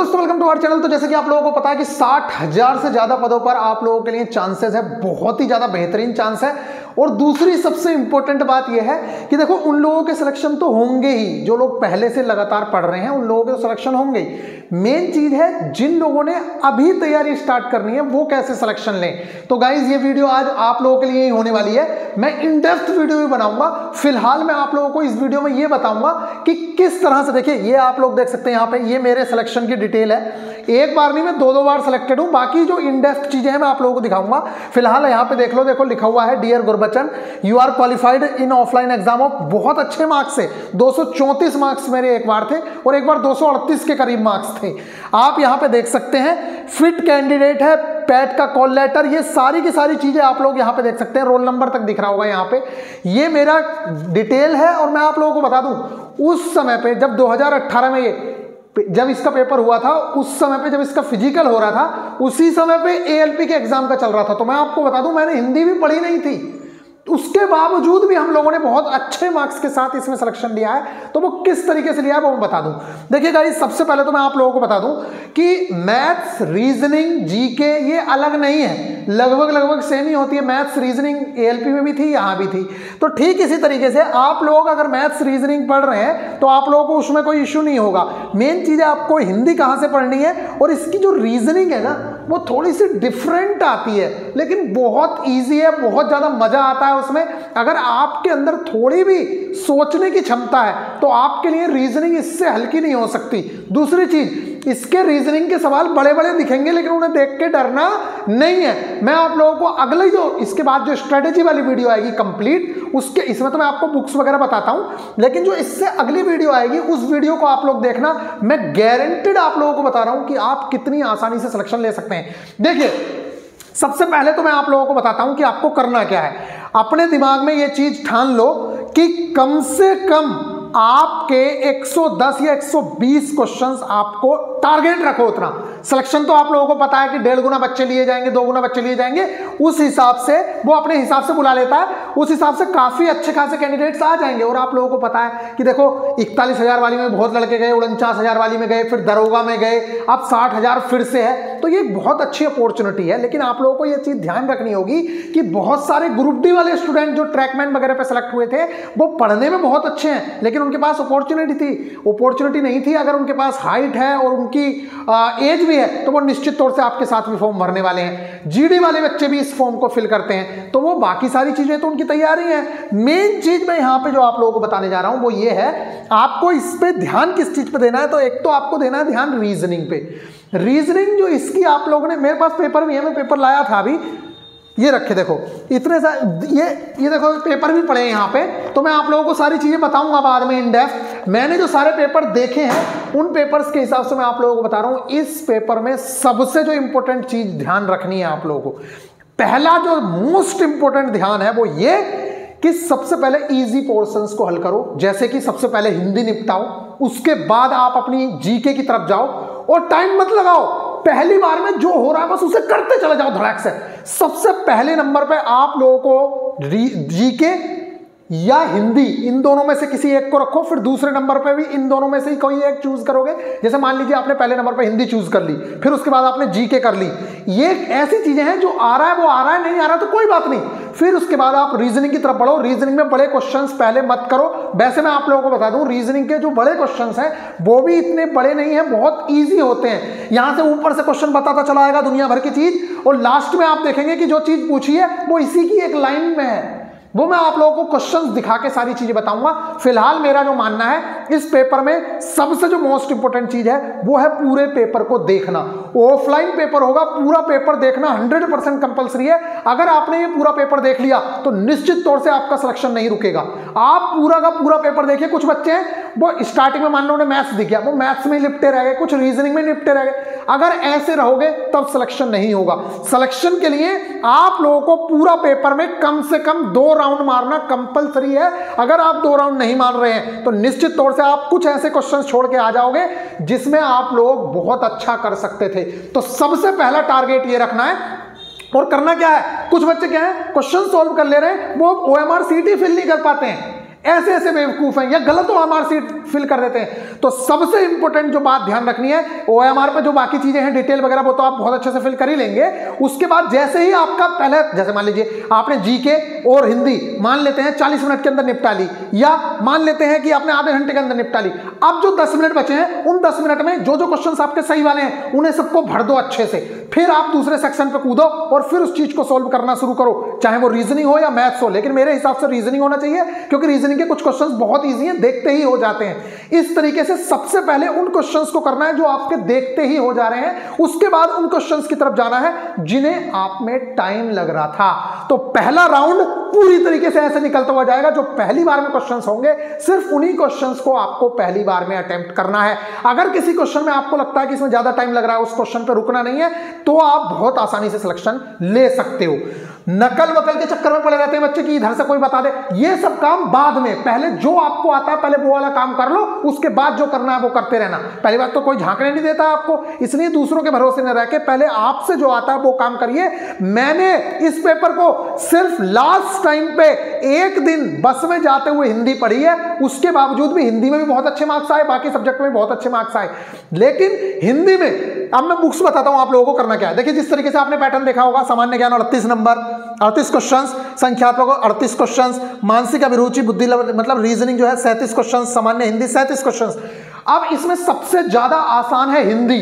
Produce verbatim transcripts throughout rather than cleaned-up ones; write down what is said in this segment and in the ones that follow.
दोस्तों welcome to our channel. तो जैसे कि आप लोगों को पता है कि साठ हजार से ज्यादा पदों पर आप लोगों के लिए चांसेस है, बहुत ही ज्यादा बेहतरीन चांस है। और दूसरी सबसे इंपॉर्टेंट बात यह है कि देखो उन लोगों के सिलेक्शन तो होंगे ही जो लोग पहले से लगातार पढ़ रहे हैं, उन लोगों के सिलेक्शन होंगे ही। मेन चीज है जिन लोगों ने अभी तैयारी स्टार्ट करनी है वो कैसे सिलेक्शन लें। तो गाइज ये वीडियो आज आप लोगों के लिए ही होने वाली है। मैं इन डेप्थ वीडियो भी बनाऊंगा। फिलहाल मैं आप लोगों को इस वीडियो में ये बताऊंगा कि किस तरह से, देखिए ये आप लोग देख सकते हैं यहाँ पे, ये मेरे सिलेक्शन की डिटेल है। एक बार नहीं, मैं दो दो बार सिलेक्टेड हूं। बाकी जो इन डेप्थ चीजें हैं मैं आप लोगों को दिखाऊंगा। फिलहाल यहाँ पे देख लो, देखो लिखा हुआ है dear Gurbachan you are qualified in offline exam of, बहुत अच्छे मार्क्स से दो सौ चौंतीस मार्क्स मेरे एक बार थे और एक बार दो सौ अड़तीस के करीब मार्क्स थे। आप यहाँ पे देख सकते हैं फिट कैंडिडेट है, पैट का कॉल लेटर, ये सारी की सारी चीजें आप लोग यहाँ पे देख सकते हैं। रोल नंबर तक दिख रहा होगा यहाँ पे, ये मेरा डिटेल है। और मैं आप लोगों को बता दूं उस समय पे जब दो हज़ार अठारह में ये जब इसका पेपर हुआ था, उस समय पे जब इसका फिजिकल हो रहा था, उसी समय पे एएलपी के एग्जाम का चल रहा था। तो मैं आपको बता दूं मैंने हिंदी भी पढ़ी नहीं थी, उसके बावजूद भी हम लोगों ने बहुत अच्छे मार्क्स के साथ इसमें सिलेक्शन लिया है। तो वो किस तरीके से लिया है वो मैं बता दूं। देखिए गाइस, सबसे पहले तो मैं आप लोगों को बता दूं कि मैथ्स, रीजनिंग, जीके ये अलग नहीं है, लगभग लगभग सेम ही होती है। मैथ्स रीजनिंग एएलपी में भी थी, यहाँ भी थी। तो ठीक इसी तरीके से आप लोग अगर मैथ्स रीजनिंग पढ़ रहे हैं तो आप लोगों को उसमें कोई इश्यू नहीं होगा। मेन चीज है आपको हिंदी कहाँ से पढ़नी है, और इसकी जो रीजनिंग है ना वो थोड़ी सी डिफरेंट आती है, लेकिन बहुत ईजी है, बहुत ज्यादा मजा आता है उसमें। अगर आपके अंदर थोड़ी भी सोचने की क्षमता है तो आपके लिए रीजनिंग इससे हल्की नहीं हो सकती। दूसरी चीज, इसके रीजनिंग के सवाल बड़े बड़े दिखेंगे लेकिन उन्हें देख के डरना नहीं है। मैं आप लोगों को अगले जो इसके बाद जो स्ट्रेटेजी वाली वीडियो आएगी कंप्लीट, उसके इसमें तो मैं आपको बुक्स वगैरह बताता हूं, लेकिन जो इससे अगली वीडियो आएगी उस वीडियो को आप लोग देखना। मैं गारंटेड आप लोगों को बता रहा हूं कि आप कितनी आसानी से सिलेक्शन ले सकते हैं। देखिए सबसे पहले तो मैं आप लोगों को बताता हूं कि आपको करना क्या है। अपने दिमाग में यह चीज ठान लो कि कम से कम आपके एक सौ दस या एक सौ बीस क्वेश्चंस आपको टारगेट रखो उतना। सिलेक्शन तो आप लोगों को पता है कि डेढ़ गुना बच्चे लिए जाएंगे, दो गुना बच्चे लिए जाएंगे, उस हिसाब से वो अपने हिसाब से बुला लेता है, उस हिसाब से काफी अच्छे खासे कैंडिडेट्स आ जाएंगे। और आप लोगों को पता है कि देखो इकतालीस हजार वाली में बहुत लड़के गए, उनचास हजार वाली में गए, फिर दरोगा में गए, अब साठ हजार फिर से है। तो ये बहुत अच्छी अपॉर्चुनिटी है। लेकिन आप लोगों को ये चीज ध्यान रखनी होगी कि बहुत सारे ग्रुप डी वाले स्टूडेंट जो ट्रैकमैन वगैरह पे सेलेक्ट हुए थे वो पढ़ने में बहुत अच्छे हैं, लेकिन उनके पास अपॉर्चुनिटी थी अपॉर्चुनिटी नहीं थी। अगर उनके पास हाइट है और उनकी एज भी है तो वो निश्चित तौर से आपके साथ भी फॉर्म भरने वाले हैं। जीडी वाले बच्चे भी इस फॉर्म को फिल करते हैं, तो वो बाकी सारी चीजें तो उनकी तैयारी है। मेन चीज मैं यहां पे जो आप लोगों को बताने जा रहा हूं वो ये है, आपको इस पे ध्यान किस चीज पे देना है। तो एक तो आपको देना है ध्यान रीजनिंग पे। रीजनिंग जो इसकी आप लोगों ने, मेरे पास पेपर भी है, मैं पेपर लाया था अभी, ये रखे देखो इतने सारे, ये ये देखो पेपर भी पड़े हैं यहाँ पे। तो मैं आप लोगों को सारी चीजें बताऊंगा बाद में इन डेप्थ। मैंने जो सारे पेपर देखे हैं उन पेपर्स के हिसाब से मैं आप लोगों को बता रहा हूँ। इस पेपर में सबसे जो इंपॉर्टेंट चीज ध्यान रखनी है आप लोगों को, पहला जो मोस्ट इंपॉर्टेंट ध्यान है वो ये कि सबसे पहले इजी पोर्शंस को हल करो। जैसे कि सबसे पहले हिंदी निपटाओ, उसके बाद आप अपनी जीके की तरफ जाओ और टाइम मत लगाओ। पहली बार में जो हो रहा है बस उसे करते चले जाओ धड़ाक से। सबसे पहले नंबर पे आप लोगों को जीके या हिंदी, इन दोनों में से किसी एक को रखो। फिर दूसरे नंबर पे भी इन दोनों में से ही कोई एक चूज करोगे। जैसे मान लीजिए आपने पहले नंबर पे हिंदी चूज कर ली, फिर उसके बाद आपने जीके कर ली। ये ऐसी चीजें हैं जो आ रहा है वो आ रहा है, नहीं आ रहा तो कोई बात नहीं। फिर उसके बाद आप रीजनिंग की तरफ बढ़ो। रीजनिंग में बड़े क्वेश्चंस पहले मत करो। वैसे मैं आप लोगों को बता दूं रीजनिंग के जो बड़े क्वेश्चंस हैं वो भी इतने बड़े नहीं है, बहुत ईजी होते हैं। यहां से ऊपर से क्वेश्चन बताता चला आएगा दुनिया भर की चीज, और लास्ट में आप देखेंगे कि जो चीज पूछी है वो इसी की एक लाइन में है। वो मैं आप लोगों को क्वेश्चंस दिखा के सारी चीजें बताऊंगा। फिलहाल मेरा जो मानना है इस पेपर में सबसे जो मोस्ट इंपोर्टेंट चीज है वो है पूरे पेपर को देखना। ऑफलाइन पेपर होगा, पूरा पेपर देखना हंड्रेड परसेंट कंपलसरी है। अगर आपने ये पूरा पेपर देख लिया तो निश्चित तौर से आपका सिलेक्शन नहीं रुकेगा। आप पूरा का पूरा पेपर देखिए। कुछ बच्चे हैं वो स्टार्टिंग में मान लो उन्हें मैथ्स दिख गया, वो मैथ्स में लिपटे रह गए, कुछ रीजनिंग में लिपटे रह गए। अगर ऐसे रहोगे तब सिलेक्शन नहीं होगा। सिलेक्शन के लिए आप लोगों को पूरा पेपर में कम से कम दो राउंड मारना कंपलसरी है। अगर आप दो राउंड नहीं मार रहे हैं तो निश्चित तौर से आप कुछ ऐसे क्वेश्चंस छोड़ के आ जाओगे जिसमें आप लोग बहुत अच्छा कर सकते थे। तो सबसे पहला टारगेट ये रखना है। और करना क्या है, कुछ बच्चे क्या है क्वेश्चन सॉल्व कर ले रहे हैं, वो ओएमआर सीट ही फिल नहीं कर पाते हैं। ऐसे ऐसे बेवकूफ हैं या गलत ओएमआर सीट फिल कर देते हैं। तो सबसे इंपॉर्टेंट जो बात ध्यान रखनी है, ओएमआर पे जो बाकी चीजें हैं डिटेल वगैरह वो तो आप बहुत अच्छे से फिल कर ही लेंगे। उसके बाद जैसे ही आपका पहले, जैसे मान लीजिए आपने जीके और हिंदी मान लेते हैं चालीस मिनट के अंदर निपटा ली, या मान लेते हैं कि आपने आधे घंटे के अंदर निपटा ली। अब जो दस मिनट बचे हैं उन दस मिनट में जो जो क्वेश्चंस आपके सही वाले हैं उन्हें सबको भर दो अच्छे से, फिर आप दूसरे सेक्शन पे कूदो और फिर उस चीज को सॉल्व करना शुरू करो, चाहे वो रीजनिंग हो या मैथ्स हो। लेकिन मेरे हिसाब से रीजनिंग होना चाहिए, क्योंकि रीजनिंग के कुछ क्वेश्चंस बहुत इजी हैं, देखते ही हो जाते हैं। इस तरीके से सबसे पहले उन क्वेश्चंस को करना है जो आपके देखते ही हो जा रहे हैं, उसके बाद उन क्वेश्चंस की तरफ जाना है जिन्हें आप में टाइम लग रहा था। तो पहला राउंड पूरी तरीके से ऐसे निकलता हुआ जाएगा, जो पहली बार में क्वेश्चंस होंगे सिर्फ उन्हीं क्वेश्चंस को आपको पहली बार में अटेम्प्ट करना है। अगर किसी क्वेश्चन में आपको लगता है कि इसमें ज्यादा टाइम लग रहा है, उस क्वेश्चन पे रुकना नहीं है, तो आप बहुत आसानी से सिलेक्शन ले सकते हो। नकल वकल के चक्कर में पड़े रहते हैं बच्चे कि इधर से कोई बता दे, ये सब काम बाद में, पहले जो आपको आता है पहले वो वाला काम कर लो, उसके बाद जो करना है वो करते रहना। पहली बात तो कोई झांकने नहीं देता आपको, इसलिए दूसरों के भरोसे न रह के पहले आपसे जो आता है वो काम करिए। मैंने इस पेपर को सिर्फ लास्ट टाइम पे एक दिन बस में जाते हुए हिंदी पढ़ी है, उसके बावजूद भी हिंदी में भी बहुत अच्छे मार्क्स आए, बाकी सब्जेक्ट में भी बहुत अच्छे मार्क्स आए। लेकिन हिंदी में अब मैं बुक्स बताता हूं आप लोगों को करना क्या है। देखिए जिस तरीके से आपने पैटर्न देखा होगा, सामान्य ज्ञान अड़तीस नंबर, अड़तीस क्वेश्चंस, संख्यात्मक अड़तीस क्वेश्चंस, मानसिक अभिरुचि बुद्धि मतलब रीजनिंग जो है सैंतीस क्वेश्चंस, सामान्य हिंदी सैंतीस क्वेश्चंस। अब इसमें सबसे ज्यादा आसान है हिंदी।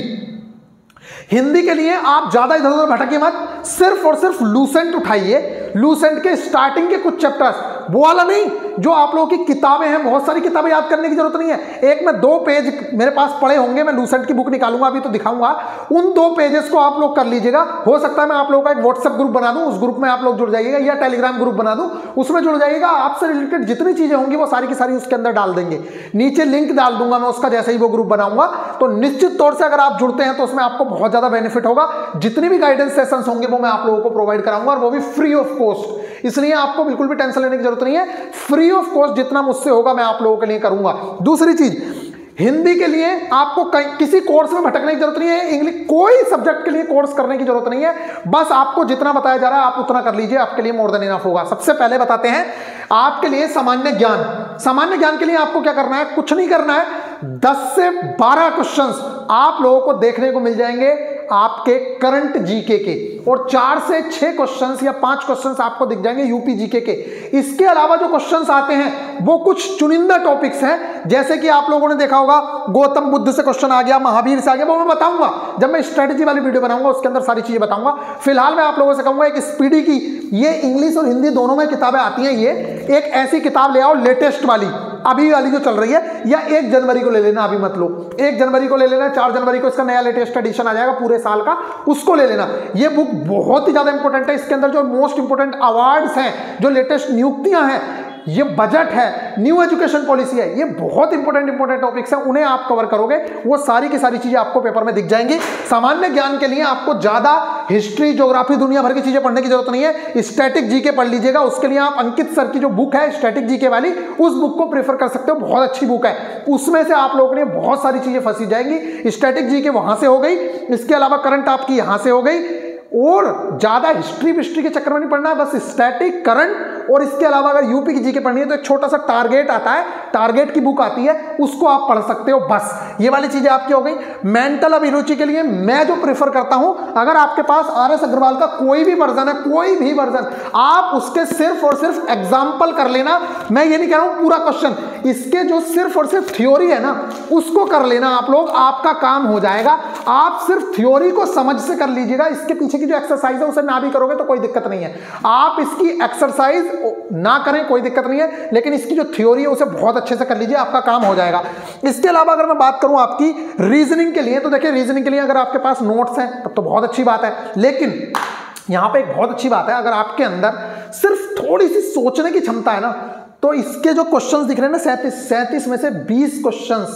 हिंदी के लिए आप ज्यादा इधर उधर भटकिए मत, सिर्फ और सिर्फ लूसेंट उठाइए। लूसेंट के स्टार्टिंग के कुछ चैप्टर्स, वो वाला नहीं जो आप लोगों की किताबें हैं, बहुत सारी किताबें याद करने की जरूरत नहीं है। एक में दो पेज मेरे पास पड़े होंगे, मैं लूसेंट की बुक निकालूंगा अभी तो दिखाऊंगा, उन दो पेजेस को आप लोग कर लीजिएगा। हो सकता है मैं आप लोगों का एक व्हाट्सएप ग्रुप बना दूं, उस ग्रुप में आप लोग जुड़ जाइएगा, या टेलीग्राम ग्रुप बना दूं, उसमें जुड़ जाइएगा। आपसे रिलेटेड जितनी चीजें होंगी वो सारी की सारी उसके अंदर डाल देंगे। नीचे लिंक डाल दूंगा मैं उसका, जैसे ही वो ग्रुप बनाऊंगा। तो निश्चित तौर से अगर आप जुड़ते हैं तो उसमें आपको बहुत ज्यादा बेनिफिट होगा। जितनी भी गाइडेंस सेशंस होंगे वो मैं आप लोगों को प्रोवाइड कराऊंगा, और वो भी फ्री ऑफ कॉस्ट। इसलिए आपको बिल्कुल भी टेंशन लेने की जरूरत नहीं है, फ्री ऑफ कॉस्ट जितना मुझसे होगा मैं आप लोगों के लिए करूंगा। दूसरी चीज, हिंदी के लिए आपको किसी कोर्स में भटकने की जरूरत नहीं है, इंग्लिश कोई सब्जेक्ट के लिए कोर्स करने की जरूरत नहीं है। बस आपको जितना बताया जा रहा है आप उतना कर लीजिए, आपके लिए मोर देन इनफ होगा। सबसे पहले बताते हैं आपके लिए सामान्य ज्ञान। सामान्य ज्ञान के लिए आपको क्या करना है, कुछ नहीं करना है, दस से बारह क्वेश्चंस आप लोगों को देखने को मिल जाएंगे आपके करंट जीके के, और चार से छह क्वेश्चंस या पांच क्वेश्चंस आपको दिख जाएंगे यूपी जीके के। इसके अलावा जो क्वेश्चंस आते हैं वो कुछ चुनिंदा टॉपिक्स हैं, जैसे कि आप लोगों ने देखा होगा गौतम बुद्ध से क्वेश्चन आ गया, महावीर से आ गया, वो मैं बताऊंगा जब मैं स्ट्रेटेजी वाली वीडियो बनाऊंगा, उसके अंदर सारी चीजें बताऊंगा। फिलहाल मैं आप लोगों से कहूंगा एक स्पीडी की, ये इंग्लिश और हिंदी दोनों में किताबें आती हैं, ये एक ऐसी किताब ले आओ लेटेस्ट वाली, अभी वाली जो चल रही है, या एक जनवरी को ले लेना, अभी मत लो, एक जनवरी को ले लेना, चार जनवरी को इसका नया लेटेस्ट एडिशन आ जाएगा पूरे साल का, उसको ले लेना। ये बुक बहुत ही ज्यादा इंपॉर्टेंट है, इसके अंदर जो मोस्ट इंपॉर्टेंट अवार्ड्स हैं, जो लेटेस्ट नियुक्तियां हैं, ये बजट है, न्यू एजुकेशन पॉलिसी है, ये बहुत इंपॉर्टेंट इंपॉर्टेंट टॉपिक्स हैं, उन्हें आप कवर करोगे, वो सारी की सारी चीजें आपको पेपर में दिख जाएंगी। सामान्य ज्ञान के लिए आपको ज्यादा हिस्ट्री, ज्योग्राफी, दुनिया भर की चीजें पढ़ने की जरूरत नहीं है, स्टैटिक जीके पढ़ लीजिएगा। उसके लिए आप अंकित सर की जो बुक है स्टैटिक जीके वाली, उस बुक को प्रेफर कर सकते हो, बहुत अच्छी बुक है। उसमें से आप लोगों ने बहुत सारी चीजें फंसी जाएंगी। स्टैटिक जीके वहां से हो गई, इसके अलावा करंट आपकी यहां से हो गई, और ज्यादा हिस्ट्री विस्ट्री के चक्कर में नहीं पढ़ना है, बस स्टैटिक, करंट, और इसके अलावा अगर यूपी की जीके पढ़नी है तो एक छोटा सा टारगेट आता है, टारगेट की बुक आती है, उसको आप पढ़ सकते हो। बस ये वाली चीजें आपकी हो गई। मेंटल अभिरुचि के लिए मैं जो प्रेफर करता हूं, अगर आपके पास आर एस अग्रवाल का कोई भी वर्जन है, कोई भी वर्जन, आप उसके सिर्फ और सिर्फ एग्जाम्पल कर लेना। मैं ये नहीं कह रहा हूं पूरा क्वेश्चन, इसके जो सिर्फ और सिर्फ थ्योरी है ना, उसको कर लेना आप लोग, आपका काम हो जाएगा। आप सिर्फ थ्योरी को समझ से कर लीजिएगा, इसके पीछे जो एक्सरसाइज है उसे ना भी करोगे तो कोई दिक्कत नहीं है। आप इसकी एक्सरसाइज ना करें कोई दिक्कत नहीं है, लेकिन इसकी जो थ्योरी है उसे बहुत अच्छे से कर लीजिए, आपका काम हो जाएगा। इसके अलावा अगर मैं बात करूं आपकी रीजनिंग के लिए, तो देखिए रीजनिंग के लिए अगर आपके पास नोट्स हैं तब तो बहुत अच्छी बात है, लेकिन यहां पे एक बहुत अच्छी बात है, अगर आपके अंदर सिर्फ थोड़ी सी सोचने की क्षमता है ना, तो इसके जो क्वेश्चंस दिख रहे हैं ना, सैंतीस सैंतीस में से बीस क्वेश्चंस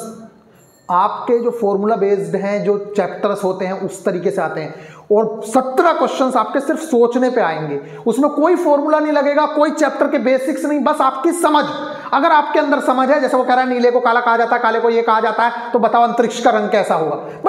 आपके जो फॉर्मूला बेस्ड हैं, जो चैप्टर्स होते हैं उस तरीके से आते हैं, और सत्रह क्वेश्चंस आपके सिर्फ सोचने पे आएंगे। उसमें कोई फॉर्मूला नहीं लगेगा, कोई चैप्टर के बेसिक्स नहीं, बस आपकी समझ। अगर आपके अंदर समझ है, जैसे वो कह रहा है नीले को काला कहा जाता है, काले को ये कहा जाता है, तो बताओ अंतरिक्ष का रंग कैसा होगा, मतलब सिर्फ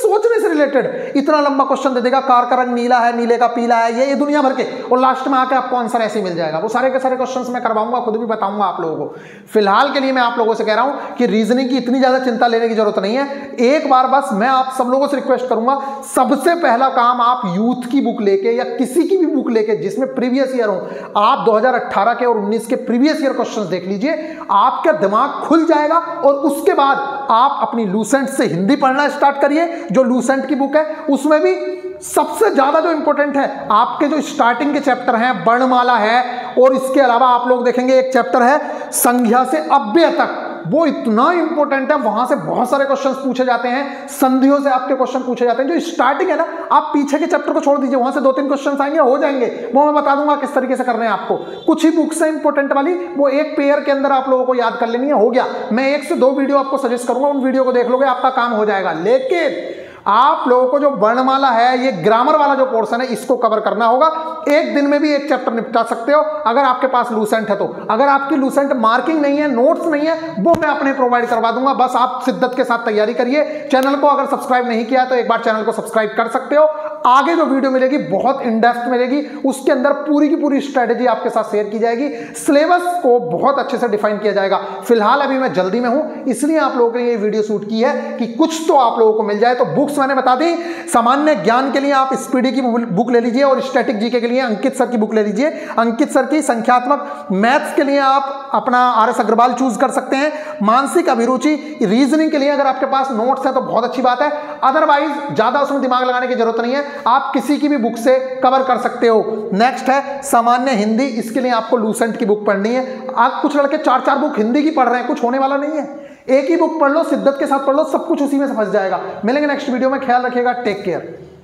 सोचने से रिलेटेड इतना लंबा क्वेश्चन दे देगा, कार का रंग नीला है, नीले का पीला है, ये ये दुनिया भर के, और लास्ट में आके आपको आंसर ऐसे ही मिल जाएगा। वो सारे के सारे क्वेश्चंस मैं करवाऊंगा, खुद भी बताऊंगा आप लोगों को। फिलहाल के लिए मैं आप लोगों से कह रहा हूं कि रीजनिंग की इतनी ज्यादा चिंता लेने की जरूरत नहीं है। एक बार बस मैं आप सब लोगों से रिक्वेस्ट करूंगा, सबसे पहला काम आप यूथ की बुक लेके या किसी की भी बुक लेके जिसमें प्रीवियस ईयर हो, आप दो हज़ार अठारह के और उन्नीस के प्रीवियस ईयर क्वेश्चंस देख लीजिए, आपका दिमाग खुल जाएगा। और उसके बाद आप अपनी लूसेंट से हिंदी पढ़ना स्टार्ट करिए। जो लूसेंट की बुक है उसमें भी सबसे ज्यादा जो इंपॉर्टेंट है आपके जो स्टार्टिंग के चैप्टर हैं, वर्णमाला है, और इसके अलावा आप लोग देखेंगे एक चैप्टर है संज्ञा से अव्यय तक, वो इतना इंपॉर्टेंट है, वहां से बहुत सारे क्वेश्चंस पूछे जाते हैं, संधियों से आपके क्वेश्चन पूछे जाते हैं। जो स्टार्टिंग है ना, आप पीछे के चैप्टर को छोड़ दीजिए, वहां से दो तीन क्वेश्चंस आएंगे, हो जाएंगे, वो मैं बता दूंगा किस तरीके से करने हैं आपको। कुछ ही बुक्स है इंपॉर्टेंट वाली, वो एक पेयर के अंदर आप लोगों को याद कर लेनी है, हो गया। मैं एक से दो वीडियो आपको सजेस्ट करूंगा, उन वीडियो को देख लोगे, आपका काम हो जाएगा। लेकिन आप लोगों को जो वर्णमाला है, ये ग्रामर वाला जो पोर्शन है, इसको कवर करना होगा। एक दिन में भी एक चैप्टर निपटा सकते हो अगर आपके पास लूसेंट है तो। अगर आपकी लूसेंट मार्किंग नहीं है, नोट्स नहीं है, वो मैं अपने प्रोवाइड करवा दूंगा। बस आप शिद्दत के साथ तैयारी करिए। चैनल को अगर सब्सक्राइब नहीं किया तो एक बार चैनल को सब्सक्राइब कर सकते हो। आगे जो वीडियो मिलेगी बहुत इन डेप्थ मिलेगी, उसके अंदर पूरी की पूरी स्ट्रेटेजी आपके साथ शेयर की जाएगी, सिलेबस को बहुत अच्छे से डिफाइन किया जाएगा। फिलहाल अभी मैं जल्दी में हूं, इसलिए आप लोगों के लिए वीडियो शूट की है कि कुछ तो आप लोगों को मिल जाए। तो बुक्स मैंने बता दी, सामान्य ज्ञान के लिए आप स्पीडी की बुक ले लीजिए, और स्टैटिक जीके के लिए अंकित सर की बुक ले लीजिए। अंकित सर की संख्यात्मक मैथ्स के लिए आप अपना आर एस अग्रवाल चूज कर सकते हैं। मानसिक अभिरुचि रीजनिंग के लिए अगर आपके पास नोट्स है तो बहुत अच्छी बात है, अदरवाइज ज्यादा उसमें दिमाग लगाने की जरूरत नहीं है, आप किसी की भी बुक से कवर कर सकते हो। नेक्स्ट है सामान्य हिंदी, इसके लिए आपको लूसेंट की बुक पढ़नी है। आप कुछ लड़के चार चार बुक हिंदी की पढ़ रहे हैं, कुछ होने वाला नहीं है, एक ही बुक पढ़ लो, शिद्दत के साथ पढ़ लो, सब कुछ उसी में से फंस जाएगा। मिलेंगे नेक्स्ट वीडियो में, ख्याल रखिएगा, टेक केयर।